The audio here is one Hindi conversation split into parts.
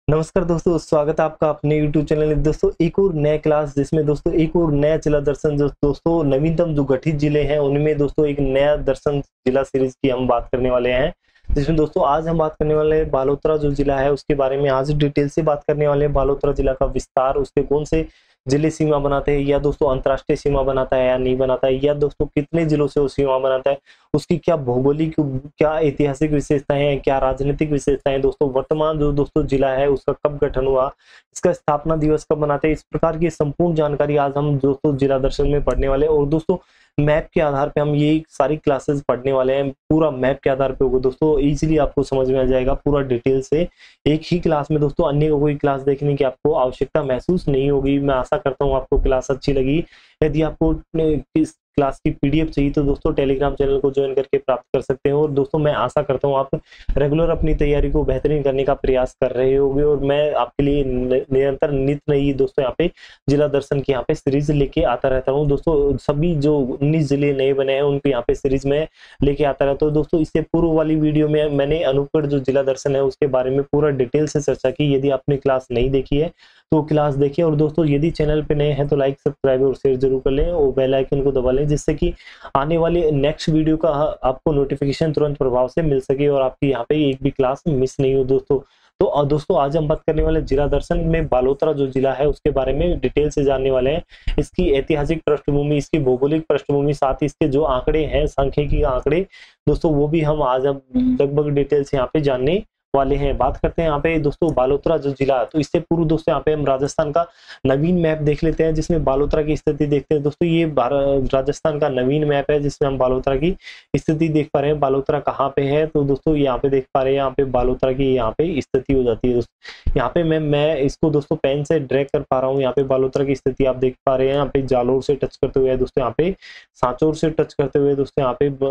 नमस्कार दोस्तों, स्वागत है आपका अपने YouTube चैनल में। दोस्तों एक और नया क्लास जिसमें दोस्तों एक और नया जिला दर्शन जो दोस्तों नवीनतम जो गठित जिले हैं उनमें दोस्तों एक नया दर्शन जिला सीरीज की हम बात करने वाले हैं। जिसमें दोस्तों आज हम बात करने वाले हैं बालोतरा जो जिला है उसके बारे में। आज डिटेल से बात करने वाले हैं बालोतरा जिला का विस्तार, उसके कौन से जिले सीमा बनाते हैं, या दोस्तों अंतर्राष्ट्रीय सीमा बनाता है या नहीं बनाता है, या दोस्तों कितने जिलों से वो सीमा बनाता है, उसकी क्या भौगोलिक क्या ऐतिहासिक विशेषताएं हैं, क्या राजनीतिक विशेषताएं हैं, दोस्तों वर्तमान जो दोस्तों जिला है उसका कब गठन हुआ, इसका स्थापना दिवस कब मनाते हैं, इस प्रकार की संपूर्ण जानकारी आज हम दोस्तों जिला दर्शन में पढ़ने वाले हैं। और दोस्तों मैप के आधार पे हम ये सारी क्लासेस पढ़ने वाले हैं। पूरा मैप के आधार पे होगा दोस्तों, इजीली आपको समझ में आ जाएगा पूरा डिटेल से एक ही क्लास में। दोस्तों अन्य कोई क्लास देखने की आपको आवश्यकता महसूस नहीं होगी। मैं आशा करता हूँ आपको क्लास अच्छी लगी। यदि आपको इस क्लास की पीडीएफ चाहिए तो दोस्तों टेलीग्राम चैनल को ज्वाइन करके प्राप्त कर सकते हैं। और दोस्तों मैं आशा करता हूँ आप रेगुलर अपनी तैयारी को बेहतरीन करने का प्रयास कर रहे होंगे। और मैं आपके लिए निरंतर नित नई दोस्तों यहाँ पे जिला दर्शन की यहाँ पे सीरीज लेके आता रहता हूँ। दोस्तों सभी जो 19 जिले नए बने हैं उनकी यहाँ पे सीरीज में लेके आता रहता हूँ। दोस्तों इससे पूर्व वाली वीडियो में मैंने अनूपगढ़ जो जिला दर्शन है उसके बारे में पूरा डिटेल से चर्चा की। यदि आपने क्लास नहीं देखी है तो क्लास देखिए। और दोस्तों यदि चैनल पे नए हैं तो लाइक, सब्सक्राइब और शेयर जरूर कर लें और बेल आइकन को दबा लें, जिससे कि आने वाले नेक्स्ट वीडियो का आपको नोटिफिकेशन तुरंत प्रभाव से मिल सके और आपकी यहाँ पे एक भी क्लास मिस नहीं हो दोस्तों। तो दोस्तों आज हम बात करने वाले जिला दर्शन में बालोतरा जो जिला है उसके बारे में डिटेल से जानने वाले हैं। इसकी ऐतिहासिक पृष्ठभूमि, इसकी भौगोलिक पृष्ठभूमि, साथ ही इसके जो आंकड़े हैं, सांख्यिकी आंकड़े दोस्तों, वो भी हम आज लगभग डिटेल से यहाँ पे जानने वाले हैं। बात करते हैं यहाँ पे दोस्तों बालोतरा जो जिला। तो इससे पूर्व दोस्तों यहाँ पे हम राजस्थान का नवीन मैप देख लेते हैं जिसमें बालोतरा की स्थिति देखते हैं। दोस्तों ये राजस्थान का नवीन मैप है जिसमें हम बालोतरा की स्थिति देख पा रहे हैं। बालोतरा कहाँ पे है तो दोस्तों यहाँ पे देख पा रहे हैं, यहाँ पे बालोतरा की यहाँ पे स्थिति हो जाती है दोस्तों। यहाँ पे मैं इसको दोस्तों पेन से ड्रैग कर पा रहा हूँ। यहाँ पे बालोतरा की स्थिति आप देख पा रहे हैं। यहाँ पे जालोर से टच करते हुए दोस्तों, यहाँ पे सांचौर से टच करते हुए दोस्तों, यहाँ पे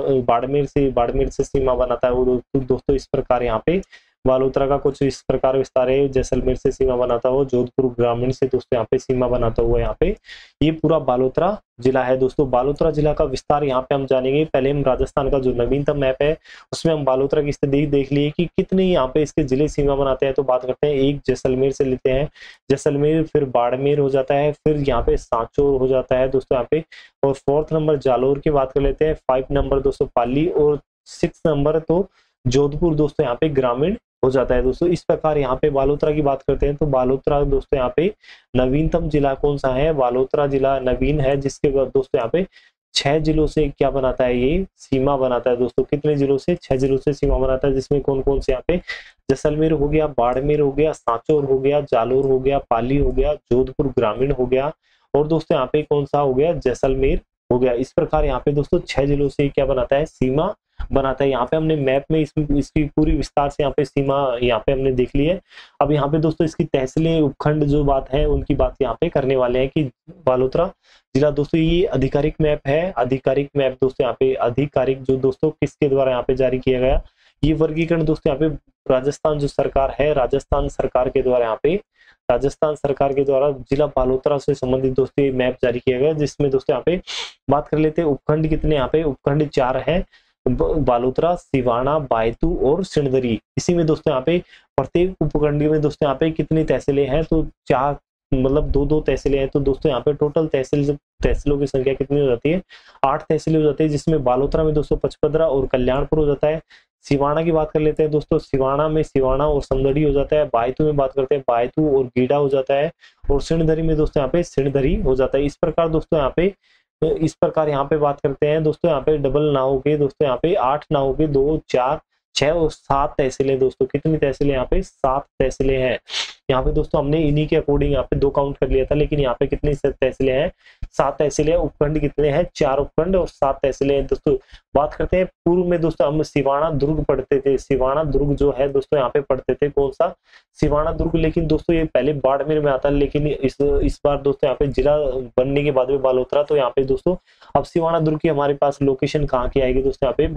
बाड़मेर से सीमा बनाता है वो दोस्तों। इस प्रकार यहाँ पे बालोतरा का कुछ इस प्रकार विस्तार है। जैसलमेर से सीमा बनाता हुआ, जोधपुर ग्रामीण से दोस्तों यहाँ पे सीमा बनाता हुआ, यहाँ पे ये पूरा बालोतरा जिला है दोस्तों। बालोतरा जिला का विस्तार यहाँ पे हम जानेंगे। पहले हम राजस्थान का जो नवीनतम मैप है उसमें हम बालोतरा की स्थिति देख लिए कि कितने यहाँ पे इसके जिले सीमा बनाते हैं। तो बात करते हैं, एक जैसलमेर से लेते हैं, जैसलमेर फिर बाड़मेर हो जाता है, फिर यहाँ पे सांचौर हो जाता है दोस्तों यहाँ पे, और 4th नंबर जालोर की बात कर लेते हैं, 5 नंबर दोस्तों पाली, और 6 नंबर तो जोधपुर दोस्तों यहाँ पे ग्रामीण हो जाता है दोस्तों। इस प्रकार यहाँ पे बालोतरा की बात करते हैं तो बालोतरा दोस्तों यहाँ पे नवीनतम जिला कौन सा है, बालोतरा जिला नवीन है, जिसके दोस्तों यहाँ पे 6 जिलों से क्या बनाता है, ये सीमा बनाता है दोस्तों। कितने जिलों से? 6 जिलों से सीमा बनाता है, जिसमें कौन कौन से यहाँ पे जैसलमेर हो गया, बाड़मेर हो गया, सांचौर हो गया, जालोर हो गया, पाली हो गया, जोधपुर ग्रामीण हो गया, और दोस्तों यहाँ पे कौन सा हो गया, जैसलमेर हो गया। इस प्रकार यहाँ पे दोस्तों 6 जिलों से क्या बनाता है, सीमा बनाता है। यहाँ पे हमने मैप में इसकी पूरी विस्तार से यहाँ पे सीमा यहाँ पे हमने देख ली है। अब यहाँ पे दोस्तों इसकी तहसीलें, उपखंड जो बात है उनकी बात यहाँ पे करने वाले हैं कि बालोतरा जिला दोस्तों ये आधिकारिक मैप है। आधिकारिक मैप दोस्तों यहाँ पे आधिकारिक जो दोस्तों किसके द्वारा यहाँ पे जारी किया गया, ये वर्गीकरण दोस्तों यहाँ पे राजस्थान जो सरकार है, राजस्थान सरकार के द्वारा यहाँ पे राजस्थान सरकार के द्वारा जिला बालोतरा से संबंधित दोस्तों ये मैप जारी किया गया। जिसमें दोस्तों यहाँ पे बात कर लेते हैं उपखंड कितने, यहाँ पे उपखंड 4 है, बालोतरा, सिवाना, बायतू और सिणधरी। इसी में दोस्तों यहाँ पे प्रत्येक उपखंड में दोस्तों यहाँ पे कितनी तहसीलें हैं तो 4 मतलब 2-2 तहसीलें हैं। तो दोस्तों यहाँ पे टोटल तहसीलों की संख्या कितनी हो जाती है, 8 तहसीलें हो जाती है, जिसमें बालोतरा में दोस्तों पचपदरा और कल्याणपुर हो जाता है। सिवाना की बात कर लेते हैं दोस्तों, सिवाना में सिवाना और समदड़ी हो जाता है। बायतू में बात करते हैं, बायतू और गीडा हो जाता है, और सिणधरी में दोस्तों यहाँ पे सिणधरी हो जाता है। इस प्रकार दोस्तों यहाँ पे इस प्रकार यहाँ पे बात करते हैं दोस्तों, यहाँ पे डबल नाव के दोस्तों यहाँ पे 8 नाव के 2, 4, 6 और 7 तहसीलें दोस्तों। कितनी तहसीलें यहाँ पे, 7 तहसीलें हैं। यहाँ पे दोस्तों हमने इन्हीं के अकॉर्डिंग यहाँ पे 2 काउंट कर लिया था, लेकिन यहाँ पे कितनी तहसीलें हैं, 7 तहसीलें। उपखंड कितने हैं, 4 उपखंड और 7 तहसीलें हैं दोस्तों। बात करते हैं पूर्व में दोस्तों हम सिवाना दुर्ग पढ़ते थे। सिवाना दुर्ग जो है दोस्तों यहाँ पे पढ़ते थे, कौन सा, सिवाना दुर्ग। लेकिन दोस्तों ये पहले बाड़मेर में आता है, लेकिन इस बार दोस्तों यहाँ पे जिला बनने के बाद में बालोतरा, तो यहाँ पे दोस्तों अब सिवाना दुर्ग की हमारे पास लोकेशन कहाँ की आएगी दोस्तों, यहाँ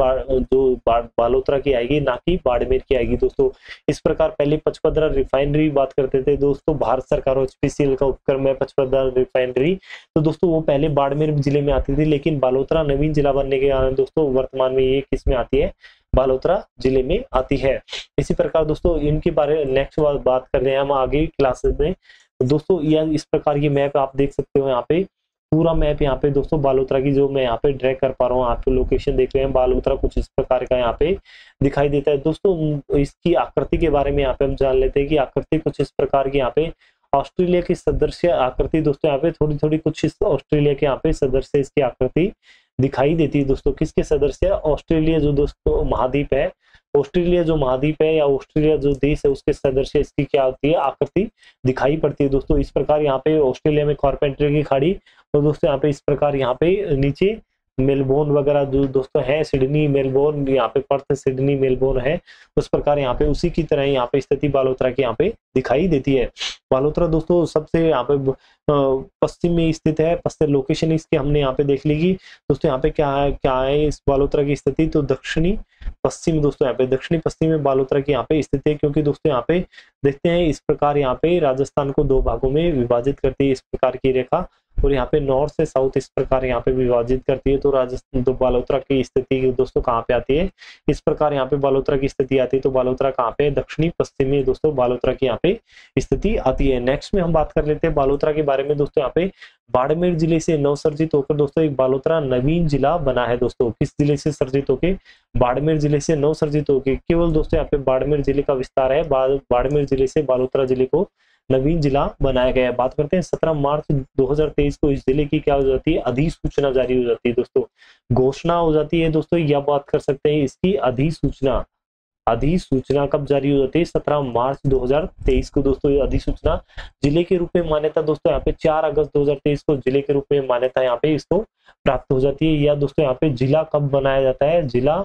पे बालोतरा की आएगी, ना कि बाड़मेर की आएगी दोस्तों। इस प्रकार पहले पचपदरा रिफाइनरी बात करते थे दोस्तों, भारत सरकार और HPCL का उपक्रम है पचपदरा रिफाइनरी। तो दोस्तों वो पहले बाड़मेर जिले में आती थी, लेकिन बालोतरा नवीन जिला बनने के कारण दोस्तों वर्तमान में ये किस में आती है, बालोतरा जिले में आती है। इसी प्रकार दोस्तों इनके बारे में नेक्स्ट बात कर रहे हैं हम आगे क्लासेस में। दोस्तों यह इस प्रकार की मैप आप देख सकते हो, यहाँ पे पूरा मैप यहाँ पे दोस्तों बालोतरा की जो मैं यहाँ पे ड्रैग कर पा रहा हूँ, आप लोकेशन देख रहे हैं, बालोतरा कुछ इस प्रकार का यहाँ पे दिखाई देता है। दोस्तों इसकी आकृति के बारे में यहाँ पे हम जान लेते हैं कि आकृति कुछ इस प्रकार की यहाँ पे ऑस्ट्रेलिया की सदृश आकृति दोस्तों यहाँ पे थोड़ी थोड़ी कुछ इस ऑस्ट्रेलिया के यहाँ पे सदृश इसकी आकृति दिखाई देती है। दोस्तों किसके सदस्य? ऑस्ट्रेलिया जो दोस्तों महाद्वीप है, ऑस्ट्रेलिया जो महाद्वीप है या ऑस्ट्रेलिया जो देश है उसके सदस्य इसकी क्या होती है? आकृति दिखाई पड़ती है। दोस्तों इस प्रकार यहाँ पे ऑस्ट्रेलिया में कारपेंटर की खाड़ी, तो दोस्तों यहाँ पे इस प्रकार यहाँ पे नीचे मेलबोर्न वगैरह जो दोस्तों है, सिडनी मेलबोर्न, यहाँ पे पर्थ सिडनी मेलबोर्न है, उस प्रकार यहाँ पे उसी की तरह यहाँ पे स्थिति बालोतरा की यहाँ पे दिखाई देती है। बालोतरा दोस्तों सबसे यहाँ पे पश्चिम में स्थित है। पश्चिम लोकेशन इसकी हमने यहाँ पे देख ली कि दोस्तों यहाँ पे क्या है इस बालोतरा की स्थिति, तो दक्षिणी पश्चिम दोस्तों यहाँ पे दक्षिणी पश्चिम में बालोतरा की यहाँ पे स्थिति है, क्योंकि दोस्तों यहाँ पे देखते हैं इस प्रकार यहाँ पे राजस्थान को 2 भागों में विभाजित करती है इस प्रकार की रेखा, और यहाँ पे नॉर्थ से साउथ इस प्रकार यहाँ पे विभाजित करती है। तो राजस्थान तो बालोतरा की स्थिति दोस्तों कहाँ पे आती है? इस प्रकार यहाँ पे बालोतरा की स्थिति आती है। तो बालोतरा कहाँ पे? दक्षिणी पश्चिमी दोस्तों बालोतरा की यहाँ पे स्थिति आती है। नेक्स्ट में हम बात कर लेते हैं बालोतरा के बारे में। दोस्तों यहाँ पे बाड़मेर जिले से नवसर्जित होकर दोस्तों एक बालोतरा नवीन जिला बना है। दोस्तों किस जिले से सर्जित होके? बाड़मेर जिले से नवसर्जित होके केवल दोस्तों यहाँ पे बाड़मेर जिले का विस्तार है। बाड़मेर जिले से बालोतरा जिले को नवीन जिला बनाया गया है। बात करते हैं 17 मार्च 2023 को इस जिले की क्या हो जाती है? अधिसूचना जारी हो जाती है। दोस्तों घोषणा हो जाती है दोस्तों, यह बात कर सकते हैं इसकी अधिसूचना। अधिसूचना कब जारी हो जाती है? 17 मार्च 2023 को दोस्तों ये अधिसूचना जिले के रूप में मान्यता दोस्तों यहाँ पे 4 अगस्त 2023 को जिले के रूप में मान्यता यहाँ पे इसको प्राप्त हो जाती है। या दोस्तों यहाँ पे जिला कब बनाया जाता है? जिला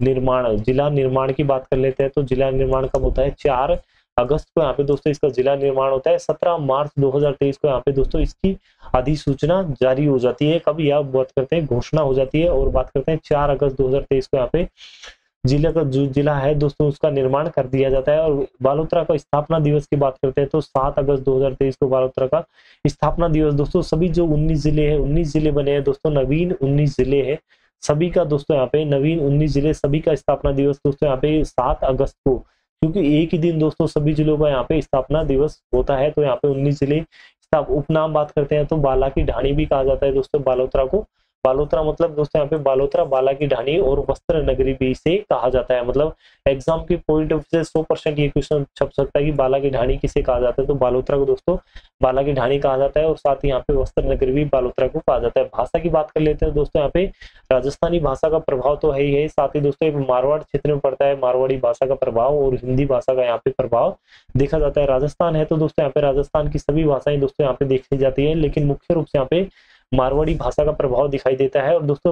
निर्माण की बात कर लेते हैं। तो जिला निर्माण कब होता है? 4 अगस्त को यहाँ पे दोस्तों इसका जिला निर्माण होता है। 17 मार्च 2023 को यहाँ पे दोस्तों इसकी अधिसूचना जारी हो जाती है। कब यह बात करते हैं? घोषणा हो जाती है। और बात करते हैं 4 अगस्त 2023 को यहाँ पे जिले का जो जिला है दोस्तों उसका निर्माण कर दिया जाता है। और बालोतरा का स्थापना दिवस की बात करते हैं तो 7 अगस्त 2023 को बालोतरा का स्थापना दिवस। दोस्तों सभी जो 19 जिले हैं, 19 जिले बने हैं दोस्तों, नवीन 19 जिले है सभी का दोस्तों यहाँ पे नवीन 19 जिले सभी का स्थापना दिवस दोस्तों यहाँ पे 7 अगस्त को, क्योंकि एक ही दिन दोस्तों सभी जिलों का यहाँ पे स्थापना दिवस होता है। तो यहाँ पे 19 जिले उपनाम बात करते हैं तो बाला की ढाणी भी कहा जाता है दोस्तों बालोतरा को। बालोतरा मतलब दोस्तों यहाँ पे बालोतरा बाला की ढाणी और वस्त्र नगरी भी इसे कहा जाता है। मतलब एग्जाम के पॉइंट ऑफ व्यू से 100% ये क्वेश्चन छप सकता है कि बाला की ढाणी किसे कहा जाता है, तो बालोतरा को दोस्तों बाला की ढाणी कहा जाता है। और साथ ही यहाँ पे वस्त्र नगरी भी बालोतरा को कहा जाता है। भाषा की बात कर लेते हैं दोस्तों, यहाँ पे राजस्थानी भाषा का प्रभाव तो है ही है, साथ ही दोस्तों एक मारवाड़ क्षेत्र में पड़ता है, मारवाड़ी भाषा का प्रभाव और हिंदी भाषा का यहाँ पे प्रभाव देखा जाता है। राजस्थान है तो दोस्तों यहाँ पे राजस्थान की सभी भाषाएं दोस्तों यहाँ पे देखी जाती है, लेकिन मुख्य रूप से यहाँ पे मारवाड़ी भाषा का प्रभाव दिखाई देता है। और दोस्तों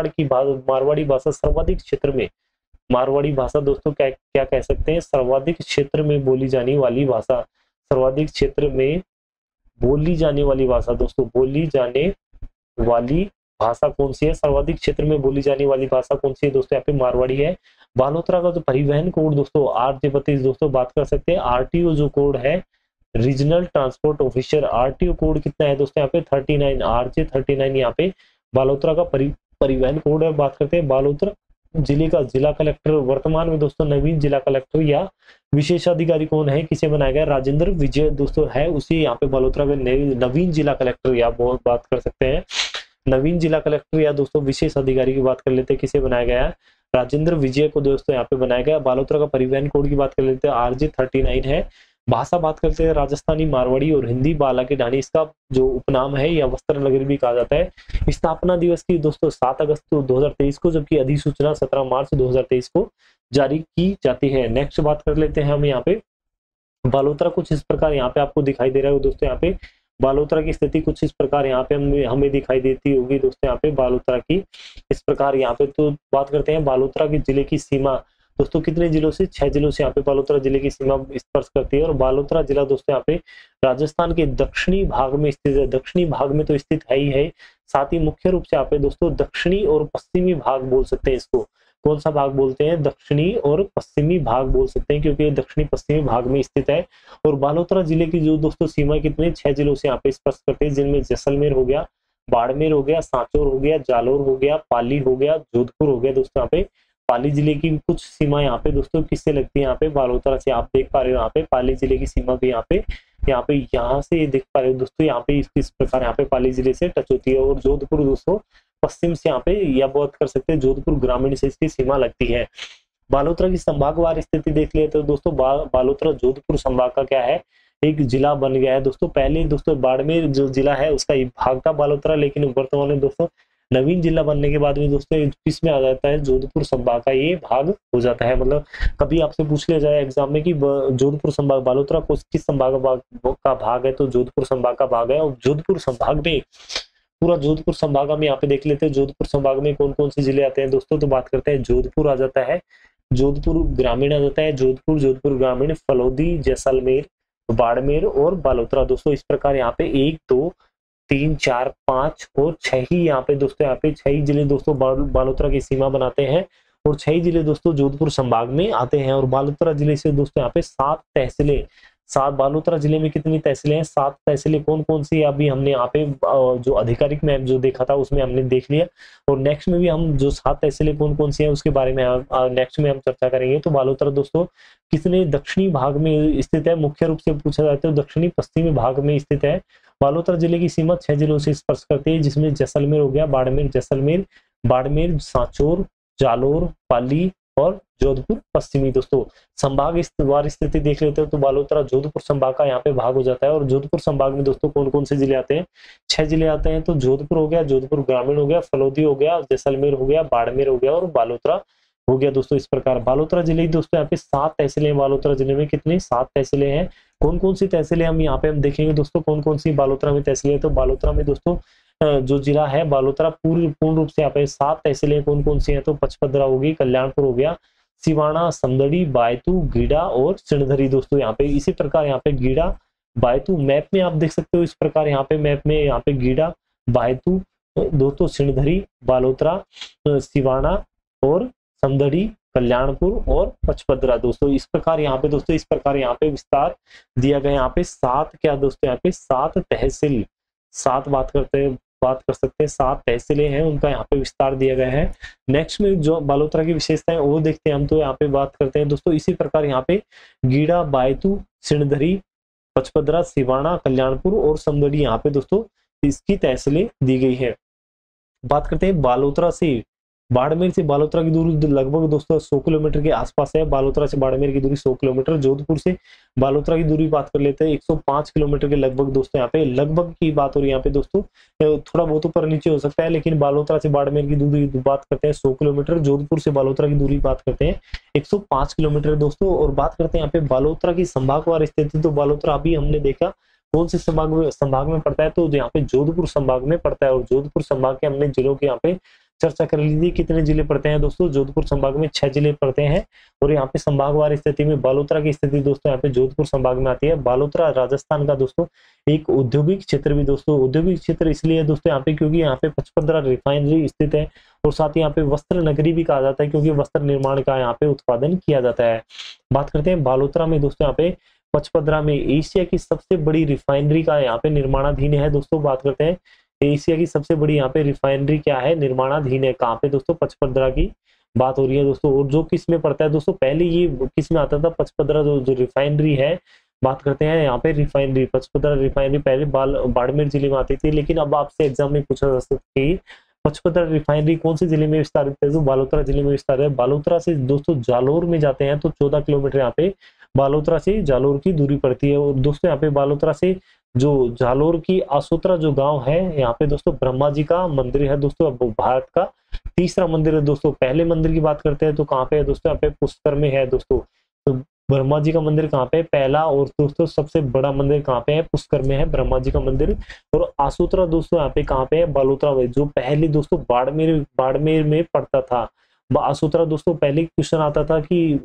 मारवाड़ी भाषा सर्वाधिक क्षेत्र में, मारवाड़ी भाषा दोस्तों क्या कह सकते हैं? सर्वाधिक क्षेत्र में बोली जाने वाली भाषा। सर्वाधिक क्षेत्र में बोली जाने वाली भाषा दोस्तों, बोली जाने वाली भाषा कौन सी है? सर्वाधिक क्षेत्र में बोली जाने वाली भाषा कौन सी है दोस्तों? यहाँ पे मारवाड़ी है। बालोतरा का जो परिवहन कोड दोस्तों RJ32 दोस्तों बात कर सकते हैं। RTO जो कोड है regional transport officer, RTO code कितना है दोस्तों? यहाँ पे 39 RJ39 यहाँ पे बालोतरा का परिवहन कोड है। बात करते हैं बालोतरा जिले का जिला कलेक्टर वर्तमान में दोस्तों नवीन जिला कलेक्टर या विशेषाधिकारी कौन है, किसे बनाया गया? राजेंद्र विजय दोस्तों है उसी यहाँ पे बालोतरा के नवीन जिला कलेक्टर या बहुत बात कर सकते हैं नवीन जिला कलेक्टर या दोस्तों विशेष अधिकारी की बात कर लेते हैं, किसे बनाया गया है? राजेंद्र विजय को दोस्तों यहाँ पे बनाया गया। बालोतरा का परिवहन कोड की बात कर लेते हैं RJ39 है। भाषा बात करते हैं राजस्थानी, मारवाड़ी और हिंदी। बाला की ढाणी इसका जो उपनाम है या वस्त्र नगरी भी कहा जाता है। स्थापना दिवस की दोस्तों 7 अगस्त 2023 को, जबकि अधिसूचना 17 मार्च 2023 को जारी की जाती है। नेक्स्ट बात कर लेते हैं हम यहाँ पे बालोतरा कुछ इस प्रकार यहाँ पे आपको दिखाई दे रहा है दोस्तों। यहाँ पे बालोतरा की स्थिति कुछ इस प्रकार यहाँ पे हमें दिखाई देती होगी दोस्तों। यहाँ पे बालोतरा की इस प्रकार यहाँ पे तो बात करते हैं बालोतरा के जिले की सीमा दोस्तों कितने जिलों से? 6 जिलों से यहाँ पे बालोतरा जिले की सीमा स्पर्श करती है। और बालोतरा जिला दोस्तों यहाँ पे राजस्थान के दक्षिणी भाग में स्थित है। दक्षिणी भाग में तो स्थित है ही है, साथ ही मुख्य रूप से यहाँ पे दोस्तों दक्षिणी और पश्चिमी भाग बोल सकते हैं इसको। कौन सा भाग बोलते हैं? दक्षिणी और पश्चिमी भाग बोल सकते हैं, क्योंकि दक्षिणी पश्चिमी भाग में स्थित है। और बालोतरा जिले की जो दोस्तों सीमा कितने 6 जिलों से यहाँ पे स्पर्श करते हैं, जिनमें जैसलमेर हो गया, बाड़मेर हो गया, सांचौर हो गया, जालोर हो गया, पाली हो गया, जोधपुर हो गया दोस्तों यहाँ पे पाली जिले की कुछ सीमा यहाँ पे दोस्तों किससे लगती है, यहाँ पे बालोतरा से। आप देख पा रहे हो यहाँ पे पाली जिले की सीमा भी यहाँ से देख पा रहे हो दोस्तों, यहाँ पे इस प्रकार यहाँ पे पाली जिले से टच होती है। और जोधपुर दोस्तों पश्चिम से यहाँ पे या बात कर सकते हैं जोधपुर ग्रामीण से इसकी सीमा लगती है। बालोतरा की संभागवार स्थिति देख लेते तो दोस्तों बालोतरा जोधपुर संभाग का क्या है, एक जिला बन गया है दोस्तों। पहले दोस्तों बाड़मेर जो जिला है उसका एक भाग था बालोतरा, लेकिन वर्तमान में दोस्तों नवीन जिला बनने के बाद में दोस्तों इसमें आ जाता है जोधपुर संभाग का ये भाग हो जाता है। मतलब कभी आपसे पूछ लिया जाए एग्जाम में कि जोधपुर संभाग बालोतरा को किस संभाग का भाग है, तो जोधपुर संभाग का भाग है। और जोधपुर संभाग में पूरा जोधपुर संभाग में यहाँ पे देख लेते हैं जोधपुर संभाग में कौन कौन से जिले आते हैं दोस्तों। तो बात करते हैं जोधपुर आ जाता है, जोधपुर ग्रामीण आ जाता है, जोधपुर ग्रामीण, फलोदी, जैसलमेर, बाड़मेर और बालोतरा दोस्तों। इस प्रकार यहाँ पे 1 2 3 4 5 और 6 ही यहाँ पे दोस्तों, यहाँ पे 6 ही जिले दोस्तों बालोतरा की सीमा बनाते हैं। और 6 ही जिले दोस्तों जोधपुर संभाग में आते हैं। और बालोतरा जिले से दोस्तों यहाँ पे 7 तहसीलें, 7 बालोतरा जिले में कितनी तहसीलें हैं, 7 तहसीलें कौन कौन सी अभी हमने यहाँ पे जो आधिकारिक मैप जो देखा था उसमें हमने देख लिया। और नेक्स्ट में भी हम जो 7 तहसीलें कौन कौन सी हैं उसके बारे में नेक्स्ट में हम चर्चा करेंगे। तो बालोतरा दोस्तों कितने दक्षिणी भाग में स्थित है, मुख्य रूप से पूछा जाता है दक्षिणी पश्चिमी भाग में स्थित है। बालोतरा जिले की सीमा 6 जिलों से स्पर्श करती है, जिसमें जैसलमेर हो गया, बाड़मेर, सांचौर, जालोर, पाली और जोधपुर पश्चिमी दोस्तों। संभाग वार स्थिति देख लेते हो तो बालोतरा जोधपुर संभाग का यहाँ पे भाग हो जाता है। और जोधपुर संभाग में दोस्तों कौन कौन से जिले आते हैं, 6 जिले आते हैं। तो जोधपुर हो गया, जोधपुर ग्रामीण हो गया, फलोदी हो गया, जैसलमेर हो गया, बाड़मेर हो गया और बालोतरा हो गया दोस्तों। इस प्रकार बालोतरा जिले दोस्तों यहाँ पे 7 तहसीलें, बालोतरा जिले में कितनी 7 तहसीलें हैं। कौन कौन सी तहसीलें हम यहाँ पे हम देखेंगे दोस्तों, कौन कौन सी बालोतरा में तहसीलें। तो बालोतरा में दोस्तों जो जिला है बालोतरा पूर्ण रूप से यहाँ पे 7 तहसीलें कौन कौन सी हैं, तो पचपदरा होगी, कल्याणपुर हो गया, सिवाना, समदड़ी, बायतू, गीडा और सिणधरी दोस्तों। यहाँ पे इसी प्रकार यहाँ पे गीडा, बायतू मैप में आप देख सकते हो। इस प्रकार यहाँ पे मैप में यहाँ पे गीडा, बायतू दोस्तों, सिणधरी, बालोतरा, सिवाना और समदड़ी, कल्याणपुर और पचपदरा दोस्तों। इस प्रकार यहाँ पे दोस्तों इस प्रकार यहाँ पे विस्तार दिया गया। यहाँ पे 7 क्या दोस्तों, यहाँ पे 7 तहसील, 7 बात कर सकते हैं 7 तहसीलें हैं, उनका यहाँ पे विस्तार दिया गया है। नेक्स्ट में जो बालोतरा की विशेषताएं वो देखते हैं हम, तो यहाँ पे बात करते हैं दोस्तों इसी प्रकार यहाँ पे गीडा, बायतू, सिणधरी, पचपदरा, सिवाना, कल्याणपुर और समदड़ी यहाँ पे दोस्तों इसकी तहसीलें दी गई है। बात करते हैं बालोतरा से बाड़मेर से बालोतरा की दूरी लगभग दोस्तों 100 किलोमीटर के आसपास है। बालोतरा से बाड़मेर की दूरी 100 किलोमीटर। जोधपुर से बालोतरा की दूरी बात कर लेते हैं 105 किलोमीटर के लगभग दोस्तों। यहाँ पे लगभग की बात हो रही है यहाँ पे दोस्तों, थोड़ा बहुत ऊपर नीचे हो सकता है, लेकिन बालोतरा से बाड़मेर की दूरी बात करते हैं 100 किलोमीटर। जोधपुर से बालोतरा की दूरी बात करते हैं 105 किलोमीटर दोस्तों। और बात करते हैं यहाँ पे बालोतरा की संभागवार स्थिति, तो बालोतरा अभी हमने देखा कौन से संभाग में पड़ता है, तो यहाँ पे जोधपुर संभाग में पड़ता है। और जोधपुर संभाग के हमने जिलों के यहाँ पे चर्चा कर ली थी। कितने जिले पड़ते हैं दोस्तों, जोधपुर संभाग में 6 जिले पड़ते हैं। और यहाँ पे संभागवार स्थिति में बालोतरा की स्थिति दोस्तों यहाँ पे जोधपुर संभाग में आती है। बालोतरा राजस्थान का दोस्तों एक औद्योगिक क्षेत्र भी दोस्तों, औद्योगिक क्षेत्र इसलिए है दोस्तों यहाँ पे क्योंकि यहाँ पे पचपदरा रिफाइनरी स्थित है। और साथ ही यहाँ पे वस्त्र नगरी भी कहा जाता है क्योंकि वस्त्र निर्माण का यहाँ पे उत्पादन किया जाता है। बात करते हैं बालोतरा में दोस्तों, यहाँ पे पचपदरा में एशिया की सबसे बड़ी रिफाइनरी का यहाँ पे निर्माणाधीन है दोस्तों। बात करते हैं एशिया की सबसे बड़ी यहाँ पे रिफाइनरी क्या है, निर्माणाधीन है, कहाँ पे दोस्तों, पचपदरा की बात हो रही है दोस्तों। और जो किस में पड़ता है दोस्तों, पहले ये किस में आता था, पचपदरा जो रिफाइनरी है, बात करते हैं यहाँ पे रिफाइनरी, पचपदरा रिफाइनरी पहले बाड़मेर जिले में आती थी, लेकिन अब आपसे एग्जाम में पूछा जा सकता है पचपदरा रिफाइनरी कौन से जिले में विस्तारित है, तो बालोतरा जिले में विस्तारित है। बालोतरा से दोस्तों जालोर में जाते हैं तो 14 किलोमीटर यहाँ पे बालोतरा से जालोर की दूरी पड़ती है। और दोस्तों यहाँ पे बालोतरा से जो जालोर की आसोतरा जो गांव है, यहाँ पे दोस्तों ब्रह्मा जी का मंदिर है दोस्तों, भारत का तीसरा मंदिर है दोस्तों। पहले मंदिर की बात करते हैं तो कहाँ पे है दोस्तों, यहाँ पे पुष्कर में है दोस्तों। तो ब्रह्मा जी का मंदिर कहाँ पे है, पहला, और दोस्तों सबसे बड़ा मंदिर कहाँ पे है, पुष्कर में है ब्रह्मा जी का मंदिर। और आसोतरा दोस्तों यहाँ पे कहाँ पे है, बालोतरा में, जो पहले दोस्तों बाड़मेर में पड़ता था। आसोतरा दोस्तों पहले क्वेश्चन आता था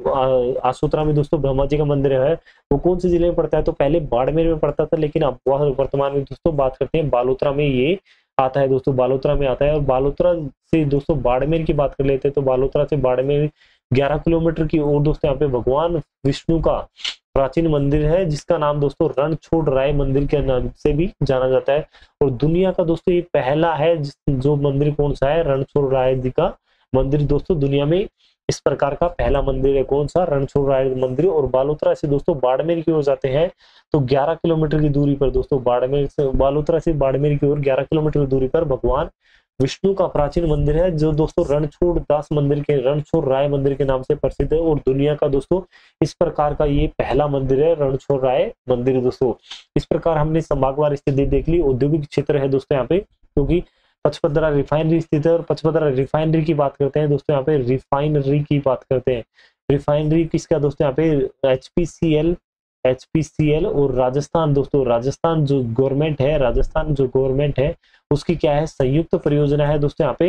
कि आसोतरा में दोस्तों ब्रह्मा जी का मंदिर है, वो कौन से जिले में पड़ता है, तो पहले बाड़मेर में पड़ता था, लेकिन अब वर्तमान में दोस्तों बात करते हैं बालोतरा में ये आता है दोस्तों, बालोतरा में आता है। और बालोतरा से दोस्तों बाड़मेर की बात कर लेते हैं तो बालोतरा से बाड़मेर 11 किलोमीटर की ओर दोस्तों यहाँ पे भगवान विष्णु का प्राचीन मंदिर है, जिसका नाम दोस्तों रणछोड़ राय मंदिर के नाम से भी जाना जाता है। और दुनिया का दोस्तों ये पहला है जो मंदिर कौन सा है, रणछोड़ राय जी का मंदिर दोस्तों दुनिया में इस प्रकार का पहला मंदिर है। कौन सा? रणछोड़राय मंदिर। और बालोतरा से दोस्तों बाड़मेर की ओर जाते हैं तो 11 किलोमीटर की दूरी पर दोस्तों बालोतरा से बाड़मेर की ओर 11 किलोमीटर की दूरी पर भगवान विष्णु का प्राचीन मंदिर है, जो दोस्तों रणछोड़ राय मंदिर के नाम से प्रसिद्ध है। और दुनिया का दोस्तों इस प्रकार का ये पहला मंदिर है, रणछोड़ राय मंदिर दोस्तों। इस प्रकार हमने संभागवार स्थिति देख ली। औद्योगिक क्षेत्र है दोस्तों यहाँ पे, क्योंकि पचपदरा रिफाइनरी स्थित है। और पचपदरा रिफाइनरी की बात करते हैं दोस्तों, यहाँ पे रिफाइनरी की बात करते हैं। रिफाइनरी किसका दोस्तों? यहाँ पे एचपीसीएल और राजस्थान दोस्तों, राजस्थान जो गवर्नमेंट है उसकी क्या है? संयुक्त परियोजना है दोस्तों। यहाँ पे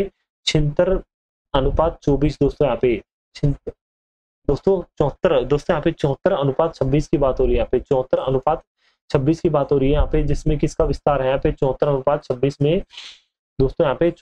76:24 दोस्तों, यहाँ पे दोस्तों 74 दोस्तों, यहाँ पे 74:26 की बात हो रही है। यहाँ पे 74:26 की बात हो रही है यहाँ पे, जिसमें किसका विस्तार है? यहाँ पे 74:26 में दोस्तों, यहाँ पे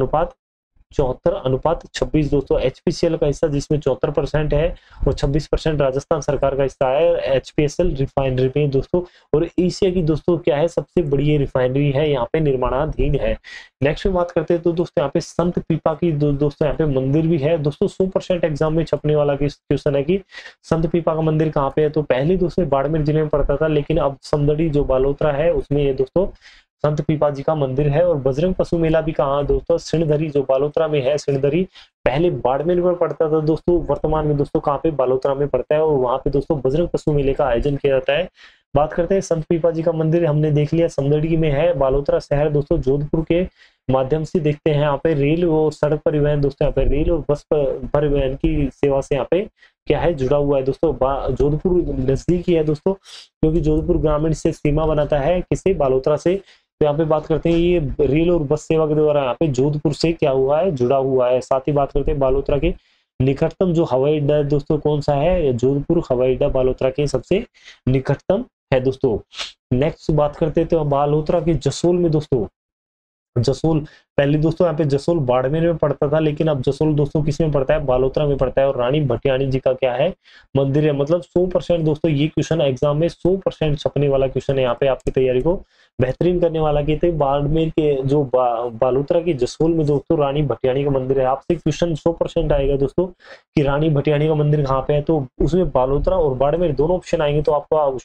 74:26 दोस्तों एचपीसीएल का हिस्सा, जिसमें 74% है और 26% राजस्थान सरकार का हिस्सा है एचपीएसएल रिफाइनरी में दोस्तों। और एशिया की दोस्तों क्या है? सबसे बड़ी रिफाइनरी है, यहाँ पे निर्माणाधीन है। नेक्स्ट में बात करते हैं तो दोस्तों यहाँ पे संत पीपा की दोस्तों यहाँ पे मंदिर भी है दोस्तों। 100% एग्जाम में छपने वाला क्वेश्चन है कि संत पीपा का मंदिर कहाँ पे है? तो पहले दोस्तों बाड़मेर जिले में पड़ता था, लेकिन अब समदड़ी जो बालोतरा है उसमें ये दोस्तों संत पीपा जी का मंदिर है। और बजरंग पशु मेला भी कहाँ दोस्तों? सिणधरी जो बालोतरा में है, सिणधरी पहले बाड़मेर में पड़ता था दोस्तों, वर्तमान में दोस्तों कहाँ पे? बालोतरा में पड़ता है। और वहां पे दोस्तों बजरंग पशु मेले का आयोजन किया जाता है। बात करते हैं संत पीपा जी का मंदिर, हमने देख लिया समदड़ी में है। बालोतरा शहर दोस्तों जोधपुर के माध्यम से देखते हैं यहाँ पे रेल और सड़क परिवहन दोस्तों, यहाँ पे रेल और बस परिवहन की सेवा से यहाँ पे क्या है? जुड़ा हुआ है दोस्तों। जोधपुर नजदीकी है दोस्तों, क्योंकि जोधपुर ग्रामीण से सीमा बनाता है किसे? बालोतरा से। तो यहाँ पे बात करते हैं ये रेल और बस सेवा के द्वारा यहाँ पे जोधपुर से क्या हुआ है? जुड़ा हुआ है। साथ ही बात करते हैं बालोतरा के निकटतम जो हवाई अड्डा दोस्तों कौन सा है? जोधपुर हवाई अड्डा बालोतरा के सबसे निकटतम है दोस्तों। नेक्स्ट बात करते हैं तो बालोतरा के जसोल में दोस्तों, जसोल पहले दोस्तों यहाँ पे जसोल बाड़मेर में पड़ता था, लेकिन अब जसोल दोस्तों किस में पड़ता है? बालोतरा में पड़ता है। और रानी भटियाणी जी का क्या है? मंदिर है। मतलब 100% दोस्तों ये क्वेश्चन एग्जाम में 100% छपने वाला क्वेश्चन है, यहाँ पे आपकी तैयारी को बेहतरीन करने वाला की थे। बाड़मेर के जो बालोतरा के जसोल में दोस्तों रानी भटियाणी का मंदिर है। आपसे क्वेश्चन 100% आएगा दोस्तों कि रानी भटियाणी का मंदिर कहाँ पे है, तो उसमें बालोतरा और बाड़मेर दोनों ऑप्शन आएंगे। तो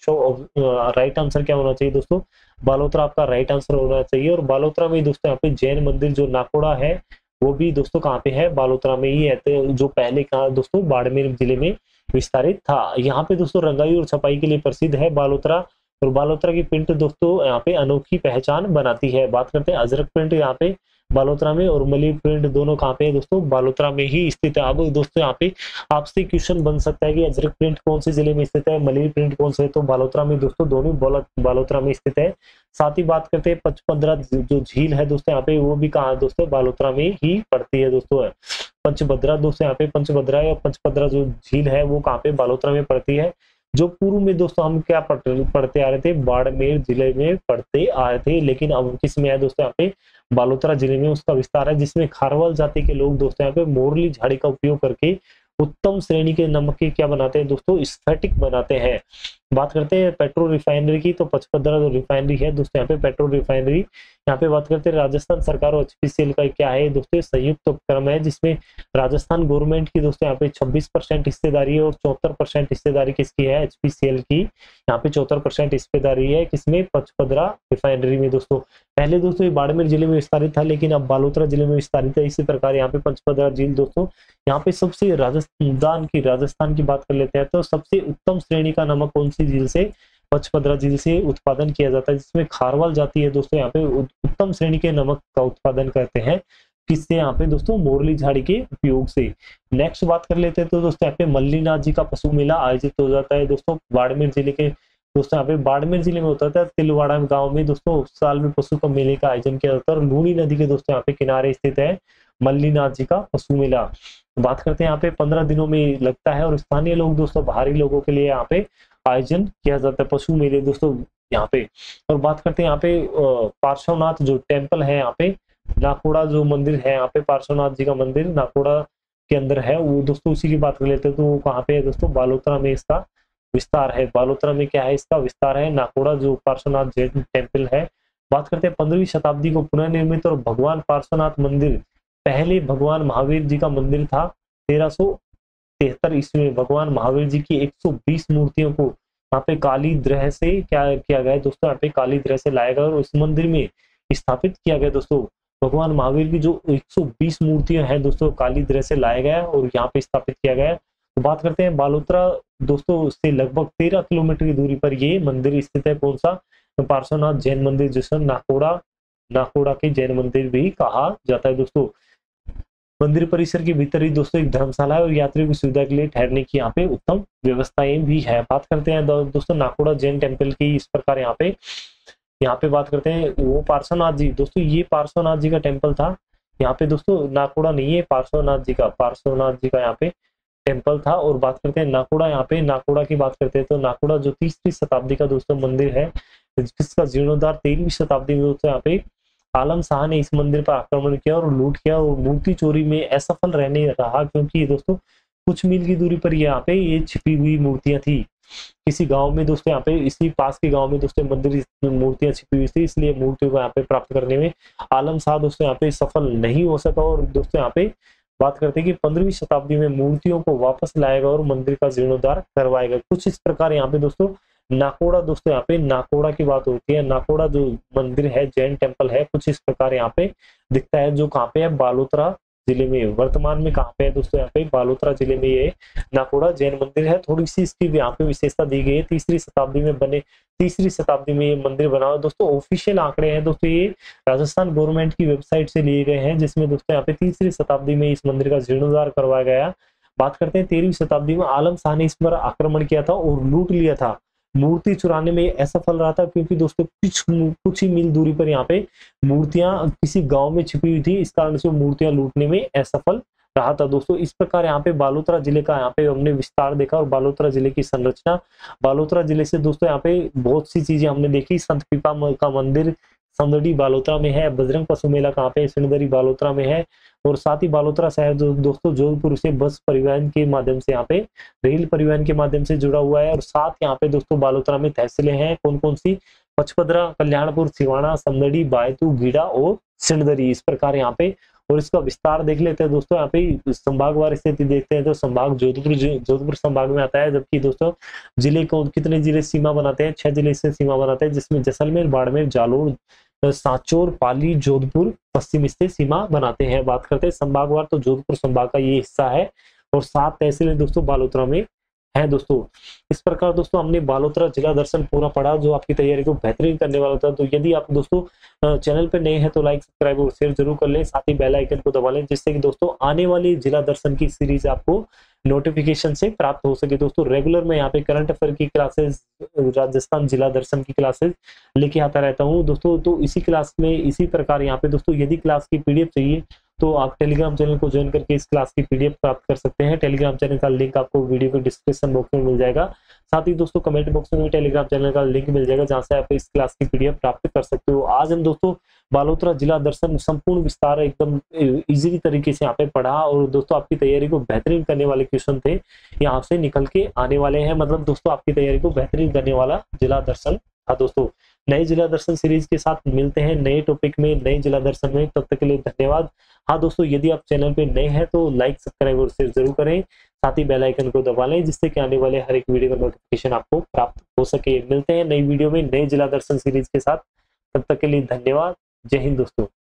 आपका राइट आंसर क्या होना चाहिए दोस्तों? बालोतरा आपका राइट आंसर होना चाहिए। और बालोतरा में दोस्तों यहाँ पे जैन मंदिर जो नाकोड़ा है वो भी दोस्तों कहाँ पे है? बालोतरा में ही है, तो जो पहले कहा दोस्तों बाड़मेर जिले में विस्तारित था। यहाँ पे दोस्तों रंगाई और छपाई के लिए प्रसिद्ध है बालोतरा। और बालोतरा की प्रिंट दोस्तों यहाँ पे अनोखी पहचान बनाती है। बात करते हैं अजरक प्रिंट यहाँ पे बालोतरा में, और मलई प्रिंट दोनों कहाँ पे है दोस्तों? बालोतरा में ही स्थित है। अब दोस्तों यहाँ पे आपसे क्वेश्चन बन सकता है कि अजरक प्रिंट कौन से जिले में स्थित है, मलई प्रिंट कौन से है? तो बालोतरा में दोस्तों दोनों बालोतरा में स्थित है। साथ ही बात करते हैं पचपदरा जो झील है दोस्तों यहाँ पे, वो भी कहाँ दोस्तों? बालोतरा में ही पड़ती है दोस्तों। पंचभद्रा दोस्तों यहाँ पे पंचभद्रा या पंचपदरा जो झील है वो कहाँ पे? बालोतरा में पड़ती है। जो पूर्व में दोस्तों हम क्या पढ़ते आ रहे थे? बाड़मेर जिले में पढ़ते आ रहे थे, लेकिन अब किस में है दोस्तों? यहाँ पे बालोतरा जिले में उसका विस्तार है, जिसमें खारवाल जाति के लोग दोस्तों यहाँ पे मोरली झाड़ी का उपयोग करके उत्तम श्रेणी के नमक के क्या बनाते हैं दोस्तों? स्फटिक बनाते हैं। बात करते हैं पेट्रोल रिफाइनरी की, तो पचपदरा जो रिफाइनरी है दोस्तों यहाँ पे पेट्रोल रिफाइनरी। यहाँ पे बात करते हैं राजस्थान सरकार और एचपीसीएल का क्या है दोस्तों? संयुक्त उपक्रम है, जिसमें राजस्थान गवर्नमेंट की दोस्तों यहाँ पे 26% हिस्सेदारी है। और 74% हिस्सेदारी किसकी है? एचपीसीएल की। यहाँ पे 74% हिस्सेदारी है किसमें? पचपदरा रिफाइनरी में दोस्तों। पहले दोस्तों ये बाड़मेर जिले में विस्तारित था, लेकिन अब बालोतरा जिले में विस्तारित है। इसी प्रकार यहाँ पे पंचपदरा झील दोस्तों, यहाँ पे सबसे राजस्थान की बात कर लेते हैं तो सबसे उत्तम श्रेणी का नमक कौन सी झील से? पचपदरा झील से उत्पादन किया जाता है, जिसमें खारवाल जाती है दोस्तों यहाँ पे उत्तम श्रेणी के नमक का उत्पादन करते हैं। किससे? यहाँ पे दोस्तों मोरली झाड़ी के उपयोग से। नेक्स्ट बात कर लेते हैं तो दोस्तों यहाँ पे मल्लीनाथ जी का पशु मेला आयोजित हो जाता है दोस्तों बाड़मेर जिले के। दोस्तों यहाँ पे बाड़मेर जिले में होता था तिलवाड़ा गांव में दोस्तों साल में पशु का मेले का आयोजन किया जाता है। और लूनी नदी के दोस्तों यहाँ पे किनारे स्थित है मल्लीनाथ जी का पशु मेला। बात करते हैं यहाँ पे 15 दिनों में लगता है, और स्थानीय लोग दोस्तों बाहरी लोगों के लिए यहाँ पे आयोजन किया जाता है पशु मेले दोस्तों यहाँ पे। और बात करते हैं यहाँ पे पार्श्वनाथ जो टेम्पल है यहाँ पे, नाकोड़ा जो मंदिर है यहाँ पे पार्श्वनाथ जी का मंदिर नाकोड़ा के अंदर है वो दोस्तों, उसी की बात कर लेते हैं तो वो कहाँ पे है दोस्तों? बालोतरा में इसका विस्तार है। बालोतरा में क्या है? इसका विस्तार है नाकोड़ा जो पार्श्वनाथ जैन टेम्पल है। बात करते हैं 15वीं शताब्दी को पुनर्निर्मित और भगवान पार्श्वनाथ मंदिर पहले भगवान महावीर जी का मंदिर था। 773 ईस्वी में भगवान महावीर जी की 120 मूर्तियों को यहाँ पे काली ग्रह से क्या किया गया है दोस्तों, यहाँ पे काली ग्रह से लाया गया और इस मंदिर में स्थापित किया गया दोस्तों। भगवान महावीर की जो 120 मूर्तियां हैं दोस्तों काली ग्रह से लाया गया और यहाँ पे स्थापित किया गया है। तो बात करते हैं बालोतरा दोस्तों से लगभग 13 किलोमीटर की दूरी पर ये मंदिर स्थित है। कौन सा? पार्श्वनाथ जैन मंदिर, जिसे नाकोड़ा के जैन मंदिर भी कहा जाता है दोस्तों। मंदिर परिसर के भीतर ही दोस्तों एक धर्मशाला है और यात्रियों की सुविधा के लिए ठहरने की यहाँ पे उत्तम व्यवस्थाएं भी है। बात करते हैं दोस्तों नाकोड़ा जैन टेम्पल की। इस प्रकार यहाँ पे बात करते हैं वो पार्श्वनाथ जी दोस्तों, ये पार्श्वनाथ जी का टेम्पल था। यहाँ पे दोस्तों नाकोड़ा नहीं है, पार्श्वनाथ जी का यहाँ पे टेम्पल था। और बात करते हैं नाकोड़ा, यहाँ पे नाकोड़ा की बात करते हैं तो नाकोड़ा जो 3री शताब्दी का दोस्तों मंदिर है, जिसका जीर्णोद्धार 13वीं शताब्दी में दोस्तों यहाँ पे आलम शाह ने इस मंदिर पर आक्रमण किया और लूट किया और मूर्ति चोरी में असफल रहने रहा, क्योंकि दोस्तों कुछ मील की दूरी पर यहाँ पे ये छिपी हुई मूर्तियां थी। किसी गांव में दोस्तों यहाँ पे इसी पास के गांव में दोस्तों मंदिर मूर्तियां छिपी हुई थी, इसलिए मूर्तियों को यहाँ पे प्राप्त करने में आलम शाह दोस्तों यहाँ पे सफल नहीं हो सका। और दोस्तों यहाँ पे बात करते हैं कि 15वीं शताब्दी में मूर्तियों को वापस लाएगा और मंदिर का जीर्णोद्धार करवाएगा। कुछ इस प्रकार यहाँ पे दोस्तों नाकोड़ा दोस्तों यहाँ पे नाकोड़ा की बात होती है। नाकोड़ा जो मंदिर है जैन टेम्पल है, कुछ इस प्रकार यहाँ पे दिखता है, जो कहाँ पे है? बालोतरा जिले में। वर्तमान में कहाँ पे है दोस्तों? यहाँ पे बालोतरा जिले में ये नाकोड़ा जैन मंदिर है। थोड़ी सी इसकी यहाँ पे विशेषता दी गई है। 3री शताब्दी में ये मंदिर बना हुआ दोस्तों। ऑफिशियल आंकड़े हैं दोस्तों, ये राजस्थान गवर्नमेंट की वेबसाइट से लिए गए हैं, जिसमें दोस्तों यहाँ पे 3री शताब्दी में इस मंदिर का जीर्णोद्धार करवाया गया। बात करते हैं 13वीं शताब्दी में आलम शाह ने इस पर आक्रमण किया था और लूट लिया था। मूर्ति चुराने में असफल रहा था, क्योंकि दोस्तों कुछ ही मील दूरी पर यहाँ पे मूर्तियां किसी गांव में छिपी हुई थी, इस कारण से मूर्तियां लूटने में असफल रहा था दोस्तों। इस प्रकार यहाँ पे बालोतरा जिले का यहाँ पे हमने विस्तार देखा और बालोतरा जिले की संरचना। बालोतरा जिले से दोस्तों यहाँ पे बहुत सी चीजें हमने देखी। संत पीपा का मंदिर समदड़ी बालोतरा में है। बजरंग पशु मेला कहाँ पे? सिणधरी बालोतरा में है। और साथ ही बालोतरा शहर जो दोस्तों जोधपुर से बस परिवहन के माध्यम से यहाँ पे रेल परिवहन के माध्यम से जुड़ा हुआ है। और साथ यहाँ पे दोस्तों बालोतरा में तहसीलें हैं। कौन कौन सी? पचपदरा, कल्याणपुर, सिवाना, समदड़ी, बायतू, गीडा और सिणधरी। इस प्रकार यहाँ पे और इसका विस्तार देख लेते हैं दोस्तों। यहाँ पे संभागवार स्थिति देखते हैं तो संभाग जोधपुर संभाग में आता है, जबकि दोस्तों जिले को कितने जिले सीमा बनाते हैं? 6 जिले से सीमा बनाते हैं, जिसमें जैसलमेर, बाड़मेर, जालोर, सांचौर, पाली, जोधपुर पश्चिम से सीमा बनाते हैं। बात करते हैं संभागवार तो जोधपुर संभाग का ये हिस्सा है और 7 तहसीलें दोस्तों बालोतरा में है दोस्तों। इस प्रकार दोस्तों हमने बालोतरा जिला दर्शन पूरा पढ़ा, जो आपकी तैयारी को बेहतरीन करने वाला था। तो यदि आप दोस्तों चैनल पर नए हैं तो लाइक, सब्सक्राइब और शेयर जरूर कर लें, साथ ही बेल आइकन को दबा लें, जिससे कि दोस्तों आने वाली जिला दर्शन की सीरीज आपको नोटिफिकेशन से प्राप्त हो सके। दोस्तों रेगुलर मैं यहाँ पे करंट अफेयर की क्लासेस, राजस्थान जिला दर्शन की क्लासेस लेके आता रहता हूँ दोस्तों। तो इसी क्लास में इसी प्रकार यहाँ पे दोस्तों यदि क्लास की पीडीएफ चाहिए तो आप टेलीग्राम चैनल को ज्वाइन करके इस क्लास की पीडीएफ प्राप्त कर सकते हैं। टेलीग्राम चैनल का लिंक आपको वीडियो के डिस्क्रिप्शन बॉक्स में मिल जाएगा। साथ ही दोस्तों कमेंट बॉक्स में भी टेलीग्राम चैनल का लिंक मिल जाएगा, जहां से आप इस क्लास की पीडीएफ प्राप्त कर सकते हो। आज हम दोस्तों बालोतरा जिला दर्शन संपूर्ण विस्तार एकदम इजी तरीके से यहाँ पे पढ़ा और दोस्तों आपकी तैयारी को बेहतरीन करने वाले क्वेश्चन थे यहाँ से निकल के आने वाले हैं। मतलब दोस्तों आपकी तैयारी को बेहतरीन करने वाला जिला दर्शन था दोस्तों। नए जिला दर्शन सीरीज के साथ मिलते हैं नए टॉपिक में, नए जिला दर्शन में। तब तक के लिए धन्यवाद। हाँ दोस्तों, यदि आप चैनल पे नए हैं तो लाइक, सब्सक्राइब और शेयर जरूर करें, साथ ही बेल आइकन को दबा लें, जिससे कि आने वाले हर एक वीडियो का नोटिफिकेशन आपको प्राप्त हो सके। मिलते हैं नई वीडियो में नए जिला दर्शन सीरीज के साथ। तब तक के लिए धन्यवाद। जय हिंद दोस्तों।